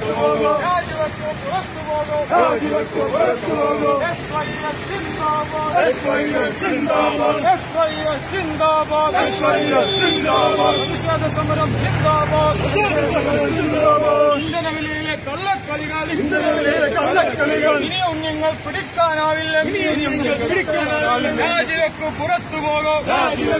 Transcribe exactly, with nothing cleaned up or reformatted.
പുറത്തു പോകും. രാജിവെക്കൂ പുറത്തു പോകും. രാജിവെക്കൂ പുറത്തു പോകും. എസ് വൈ എസ് സിന്ദാബാദ്. എസ് വൈ എസ് സിന്ദാബാദ്. എസ് വൈ എസ് സിന്ദാബാദ്. എസ് വൈ എസ് സിന്ദാബാദ്. പ്രതിഷേധ സമരം സിന്ദാബാദ്. പ്രതിഷേധ സമരം സിന്ദാബാദ്. ഇന്ധനവിലയിലെ കള്ളക്കളികൾ ഇന്ധനവിലയിലെ കള്ളക്കളികൾ ഇനിയും നിങ്ങൾ പിടിക്കാനാവില്ല. ഇനിയും നിങ്ങൾ പിടിക്കാനാവില്ല. രാജിവെക്കൂ പുറത്തു പോകും.